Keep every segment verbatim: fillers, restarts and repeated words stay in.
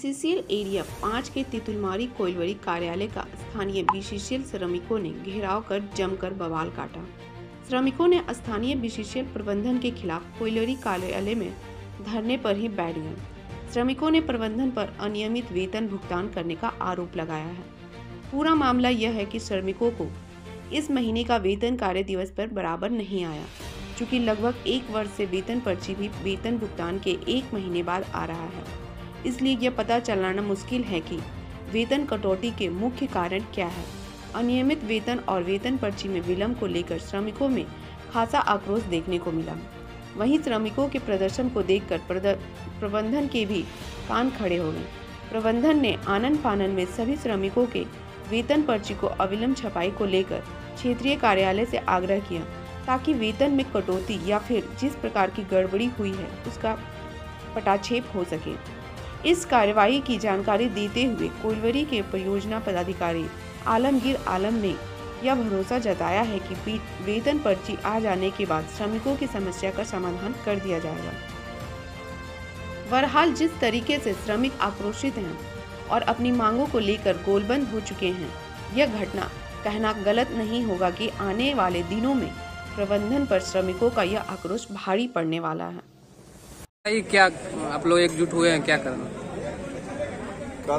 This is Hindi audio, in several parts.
बीसीसीएल एरिया पाँच के तितुलमारी कोइलवरी कार्यालय का स्थानीय बीसीसीएल श्रमिकों ने घेराव कर जमकर बवाल काटा। श्रमिकों ने स्थानीय बीसीसीएल प्रबंधन के खिलाफ कोइलवरी कार्यालय में धरने पर ही बैठ गए। श्रमिकों ने प्रबंधन पर अनियमित वेतन भुगतान करने का आरोप लगाया है। पूरा मामला यह है कि श्रमिकों को इस महीने का वेतन कार्य दिवस पर बराबर नहीं आया, चूँकि लगभग एक वर्ष से वेतन पर्ची भी वेतन भुगतान के एक महीने बाद आ रहा है। इसलिए यह पता चलाना मुश्किल है कि वेतन कटौती के मुख्य कारण क्या है। अनियमित वेतन और वेतन पर्ची में विलंब को लेकर श्रमिकों में खासा आक्रोश देखने को मिला। वहीं श्रमिकों के प्रदर्शन को देखकर प्रबंधन के भी कान खड़े हो गए। प्रबंधन ने आनन फानन में सभी श्रमिकों के वेतन पर्ची को अविलंब छपाई को लेकर क्षेत्रीय कार्यालय से आग्रह किया, ताकि वेतन में कटौती या फिर जिस प्रकार की गड़बड़ी हुई है उसका पटाक्षेप हो सके। इस कार्रवाई की जानकारी देते हुए कोइलवरी के परियोजना पदाधिकारी आलमगीर आलम ने यह भरोसा जताया है कि वेतन पर्ची आ जाने के बाद श्रमिकों की समस्या का समाधान कर दिया जाएगा। बहरहाल जिस तरीके से श्रमिक आक्रोशित हैं और अपनी मांगों को लेकर गोलबंद हो चुके हैं, यह घटना कहना गलत नहीं होगा कि आने वाले दिनों में प्रबंधन पर श्रमिकों का यह आक्रोश भारी पड़ने वाला है। क्या आप लोग एकजुट हुए हैं, क्या करना? कल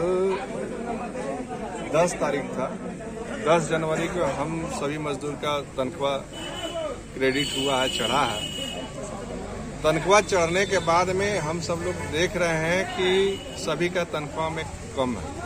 दस तारीख था, दस जनवरी को हम सभी मजदूर का तनख्वाह क्रेडिट हुआ है, चढ़ा है। तनख्वाह चढ़ने के बाद में हम सब लोग देख रहे हैं कि सभी का तनख्वाह में कम है।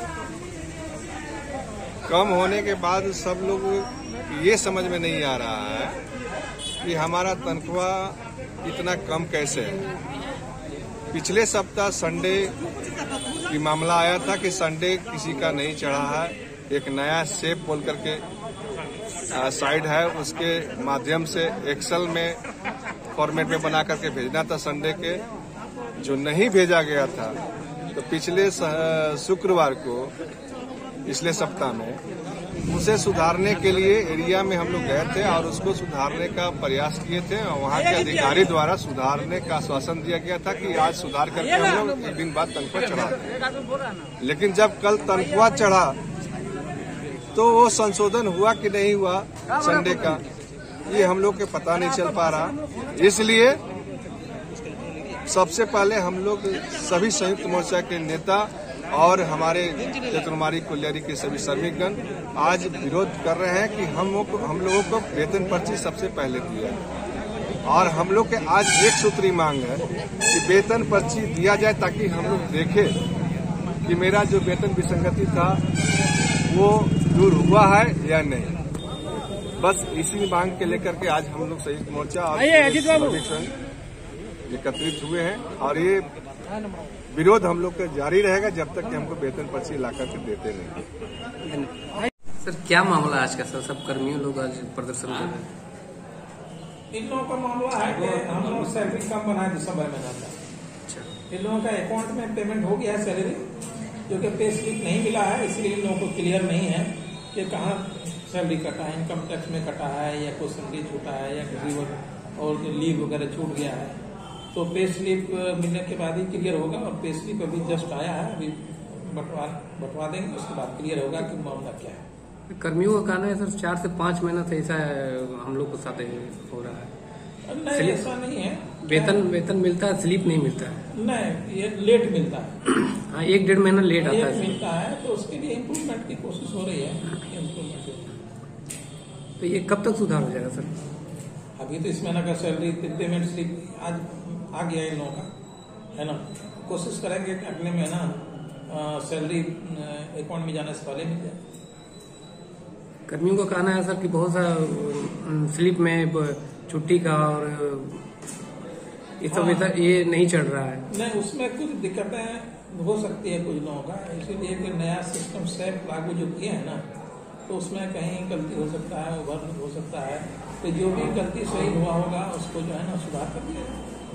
कम होने के बाद सब लोग ये समझ में नहीं आ रहा है कि हमारा तनख्वाह इतना कम कैसे है। पिछले सप्ताह संडे की मामला आया था कि संडे किसी का नहीं चढ़ा है। एक नया शेप बोल करके साइट है, उसके माध्यम से एक्सेल में फॉर्मेट में बना करके भेजना था संडे के, जो नहीं भेजा गया था। तो पिछले शुक्रवार को पिछले सप्ताह में उसे सुधारने के लिए एरिया में हम लोग गए थे और उसको सुधारने का प्रयास किए थे और वहाँ के अधिकारी द्वारा सुधारने का आश्वासन दिया गया था कि आज सुधार करके हम लोग एक दिन बाद तनख्वाह चढ़ा। लेकिन जब कल तनख्वाह चढ़ा तो वो संशोधन हुआ कि नहीं हुआ संडे का, ये हम लोग के पता नहीं चल पा रहा। इसलिए सबसे पहले हम लोग सभी संयुक्त मोर्चा के नेता और हमारे तितुलमारी कोइलवरी के सभी श्रमिकगण आज विरोध कर रहे हैं कि हम लोग हम लोगों को वेतन पर्ची सबसे पहले दिया है। और हम लोग के आज एक सूत्री मांग है कि वेतन पर्ची दिया जाए, ताकि हम लोग देखें कि मेरा जो वेतन विसंगति था वो दूर हुआ है या नहीं। बस इसी मांग के लेकर के आज हम लोग संयुक्त मोर्चा और एकत्रित हुए हैं और ये विरोध हम लोग का जारी रहेगा जब तक कि हमको वेतन पर्ची ला करके देते नहीं। सर क्या मामला आज का? सर सब कर्मियों लोग आज प्रदर्शन कर रहे हैं। इन लोगों का मामला है कि हम लोग सैलरी कम बनाए दिसंबर महीना का। अच्छा, इन लोगों का अकाउंट में पेमेंट हो गया है सैलरी, जो कि पे स्लिप नहीं मिला है, इसलिए इन लोगों को क्लियर नहीं है कि कहाँ सैलरी कटा है, इनकम टैक्स में कटा है या कोई सैलरी छूटा है या किसी और लीव वगैरह छूट गया है। तो पे स्लिप मिलने के बाद ही क्लियर होगा और पे स्लिप अभी जस्ट आया है, अभी बंटवा बंटवा देंगे, उसके बाद क्लियर होगा कि मामला क्या है। कर्मियों का कहना है सर चार से पाँच महीना से ऐसा हम लोग को साथ हो रहा है। नहीं, ऐसा नहीं है। वेतन वेतन मिलता है, स्लिप नहीं मिलता है। नहीं, ये लेट मिलता है। हाँ, एक डेढ़ महीना लेट आता है मिलता है, तो उसके लिए इम्प्रूवमेंट की कोशिश हो रही है। तो ये कब तक सुधार हो जाएगा सर? अभी तो इस महीना का सैलरी पेमेंट स्लिप आज आ गया इन लोगों का, है ना। कोशिश करेंगे कि अगले महीना सैलरी अकाउंट में जाने से पहले मिल जाए। कर्मियों का कहना है सर कि बहुत सा स्लिप में छुट्टी का और ये सब हाँ, ये नहीं चल रहा है। नहीं, उसमें कुछ दिक्कतें हो सकती है कुछ लोगों का, इसीलिए एक नया सिस्टम सेट लागू जो किया है ना, तो उसमें कहीं गलती हो सकता है, ओवर हो सकता है। तो जो भी गलती सही हुआ होगा उसको जो है ना सुधार कर दिया।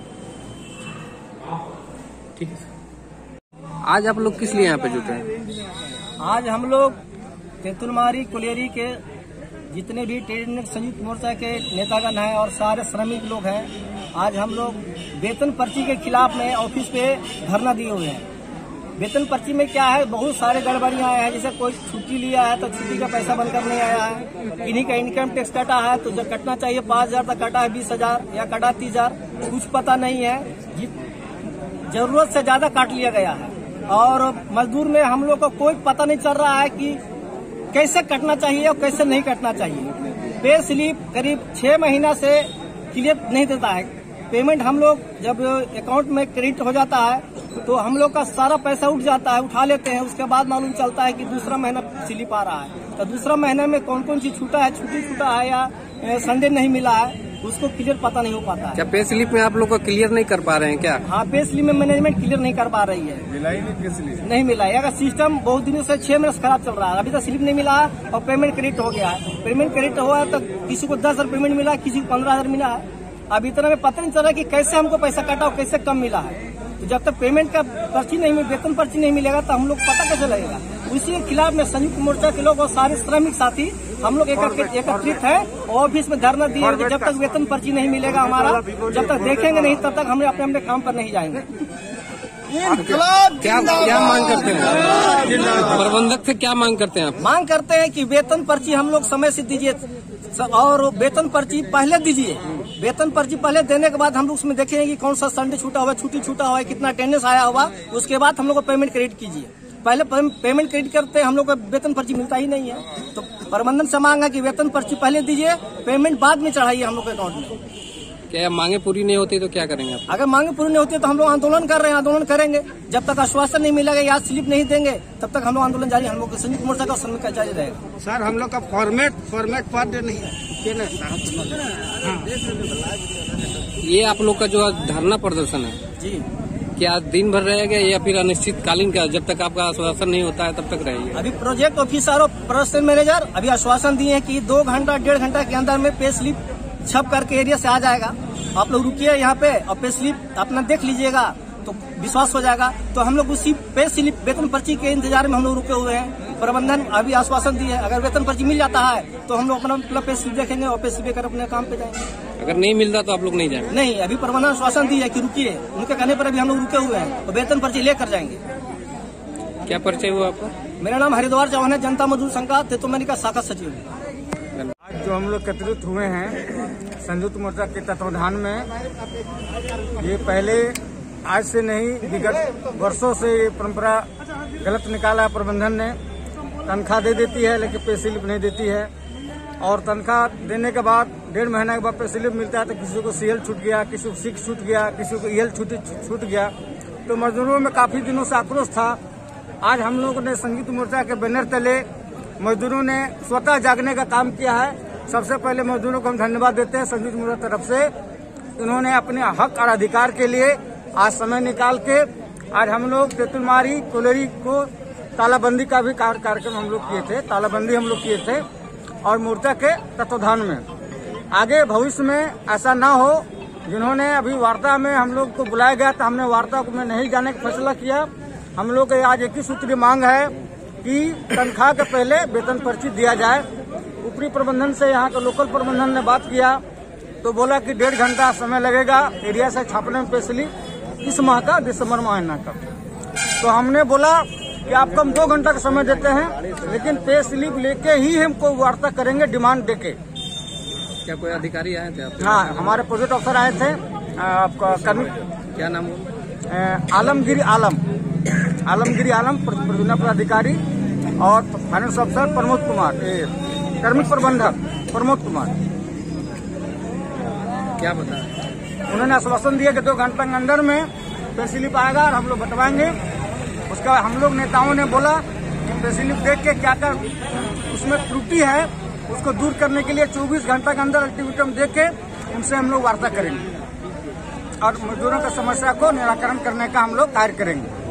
ठीक है सर। आज आप लोग किस लिए यहाँ पे जुटे हैं? आज हम लोग तितुलमारी कोइलवरी के जितने भी ट्रेड यूनियन संयुक्त मोर्चा के नेतागण हैं और सारे श्रमिक लोग हैं, आज हम लोग वेतन पर्ची के खिलाफ में ऑफिस पे धरना दिए हुए हैं। वेतन पर्ची में क्या है, बहुत सारे गड़बड़ियां आए हैं। जैसे कोई छुट्टी लिया है तो छुट्टी का पैसा बनकर नहीं आया है, इन्हीं का इनकम टैक्स कटा है तो जब कटना चाहिए पाँच हजार तक कटा है बीस हजार या कटा तीस हजार, कुछ पता नहीं है, जरूरत से ज्यादा काट लिया गया है। और मजदूर में हम लोग को कोई पता नहीं चल रहा है कि कैसे कटना चाहिए और कैसे नहीं कटना चाहिए। पे स्लिप करीब छह महीना से क्लियर नहीं देता है। पेमेंट हम लोग जब अकाउंट में क्रेडिट हो जाता है तो हम लोग का सारा पैसा उठ जाता है, उठा लेते हैं, उसके बाद मालूम चलता है कि दूसरा महीना स्लिप आ रहा है। तो दूसरा महीने में कौन कौन चीज छूटा है, छुट्टी छूटा है या संडे नहीं मिला है, उसको क्लियर पता नहीं हो पाता है। क्या पे स्लिप में आप लोग को क्लियर नहीं कर पा रहे हैं क्या? हाँ, पे स्लिप में मैनेजमेंट क्लियर नहीं कर पा रही है, मिला ही नहीं पे स्लिप, नहीं मिला है। अगर सिस्टम बहुत दिनों से छह महीने से खराब चल रहा है, अभी तक स्लिप नहीं मिला है और पेमेंट क्रेडिट हो गया है। पेमेंट क्रेडिट हुआ है तो किसी को दस हजार पेमेंट मिला, किसी को पंद्रह हजार मिला है। अब इतना में पता नहीं चल रहा कि कैसे हमको पैसा कटा और कैसे कम मिला है। तो जब तक पेमेंट का पर्ची नहीं, वेतन पर्ची नहीं मिलेगा तो हम लोग पता कैसे लगेगा। उसी के खिलाफ में संयुक्त मोर्चा के लोग और सारे श्रमिक साथी हम लोग एकत्रित है, ऑफिस में धरना दिए। जब तक वेतन पर्ची नहीं मिलेगा हमारा, जब तक देखेंगे नहीं तब तक हम अपने अपने काम पर नहीं जाएंगे। क्या क्या मांग करते हैं प्रबंधक से, क्या मांग करते हैं आप? मांग करते हैं कि वेतन पर्ची हम लोग समय से दीजिए और वेतन पर्ची पहले दीजिए। वेतन पर्ची पहले देने के बाद हम लोग उसमें देखेंगे कि कौन सा संडे छूटा हुआ, छुट्टी छूटा हुआ है, कितना अटेंडेंस आया हुआ, उसके बाद हम लोग को पेमेंट क्रेडिट कीजिए। पहले पेमेंट क्रेडिट करते हम लोग को वेतन पर्ची मिलता ही नहीं है। तो प्रबंधन से मांग है कि वेतन पर्ची पहले दीजिए, पेमेंट बाद में चढ़ाइए हम लोग के अकाउंट में। क्या मांगे पूरी नहीं होती तो क्या करेंगे आप? अगर मांगे पूरी नहीं होती तो हम लोग आंदोलन कर रहे हैं, आंदोलन करेंगे। जब तक आश्वासन नहीं मिलेगा या स्लिप नहीं देंगे तब तक हम लोग आंदोलन जारी, हम लोग संयुक्त मोर्चा का श्रमिक का जारी रहेगा। सर हम लोग का फॉर्मेट फॉर्मेट पद नहीं है। ये आप लोग का जो धरना प्रदर्शन है जी, क्या दिन भर रहेगा या फिर अनिश्चितकालीन का, जब तक आपका आश्वासन नहीं होता है तब तक रहेगा? अभी प्रोजेक्ट ऑफिसर और प्रोजेक्ट मैनेजर अभी आश्वासन दिए हैं कि दो घंटा डेढ़ घंटा के अंदर में पे स्लिप छप करके एरिया से आ जाएगा। आप लोग रुकिए यहाँ पे और पे स्लिप अपना देख लीजिएगा तो विश्वास हो जाएगा। तो हम लोग उसी पे स्लिप वेतन पर्ची के इंतजार में हम लोग रुके हुए हैं। प्रबंधन अभी आश्वासन दिए, अगर वेतन पर्ची मिल जाता है तो हम लोग अपना अपना पे स्लिप देखेंगे और पे स्लिप लेकर अपने काम पे जाएंगे। अगर नहीं मिलता तो आप लोग नहीं जाएंगे? नहीं, अभी प्रबंधन आश्वासन दिए कि रुकिए, उनके कहने पर अभी हम लोग रुके हुए हैं और वेतन पर्ची लेकर जाएंगे। क्या परिचय हुआ आपका? मेरा नाम हरिद्वार चौहान है, जनता मजदूर संघ का तेतुमनी का शाखा सचिव। आज जो हम लोग एकत्रित हुए हैं संयुक्त मोर्चा के तत्वाधान में, ये पहले आज से नहीं विगत वर्षों से ये परंपरा गलत निकाला प्रबंधन ने। तनख्वाह दे देती है लेकिन पे स्लिप नहीं देती है, और तनख्वाह देने के बाद डेढ़ महीने के बाद पे स्लिप मिलता है तो किसी को सीएल छूट गया, किसी को सिक छूट गया, किसी को ईएल छूट छूट गया। तो मजदूरों में काफी दिनों से आक्रोश था। आज हम लोगों ने संयुक्त मोर्चा के बैनर तले मजदूरों ने स्वतः जागने का काम किया है। सबसे पहले मजदूरों को हम धन्यवाद देते हैं संयुक्त मोर्चा तरफ से। इन्होंने अपने हक और अधिकार के लिए आज समय निकाल के आज हम लोग तेतुलमारी कोयलरी को तालाबंदी का भी कार्यक्रम हम लोग किए थे, तालाबंदी हम लोग किए थे और मोर्चा के तत्वाधान में। आगे भविष्य में ऐसा ना हो, जिन्होंने अभी वार्ता में हम लोग को बुलाया गया था, हमने वार्ता में नहीं जाने का फैसला किया। हम लोग आज एक ही सूत्री मांग है कि तनख्वाह के पहले वेतन पर्ची दिया जाए। ऊपरी प्रबंधन से यहाँ का लोकल प्रबंधन ने बात किया तो बोला कि डेढ़ घंटा समय लगेगा एरिया से छापने में पे स्लिप इस माह का, दिसंबर महीना का। तो हमने बोला कि आपको हम दो घंटा का समय देते हैं लेकिन पे स्लिप लेके ही हमको वार्ता करेंगे डिमांड देके। क्या कोई अधिकारी आए थे आपके? हाँ, हमारे प्रोजेक्ट ऑफिसर आए थे। आपका कर्मी क्या नाम हो? आलमगिरी आलम आलमगिरी आलम परियोजना पदाधिकारी और फाइनेंस अफसर प्रमोद कुमार, कार्मिक प्रबंधक प्रमोद कुमार। क्या बता? उन्होंने आश्वासन दिया कि दो घंटे के अंदर में पे स्लिप आएगा और हम लोग बंटवाएंगे। उसका हम लोग नेताओं ने बोला कि पे स्लिप देख के क्या कर उसमें त्रुटि है उसको दूर करने के लिए चौबीस घंटा के अंदर अल्टीमेटम दे के उनसे हम लोग वार्ता करेंगे और मजदूरों की समस्या को निराकरण करने का हम लोग कार्य करेंगे।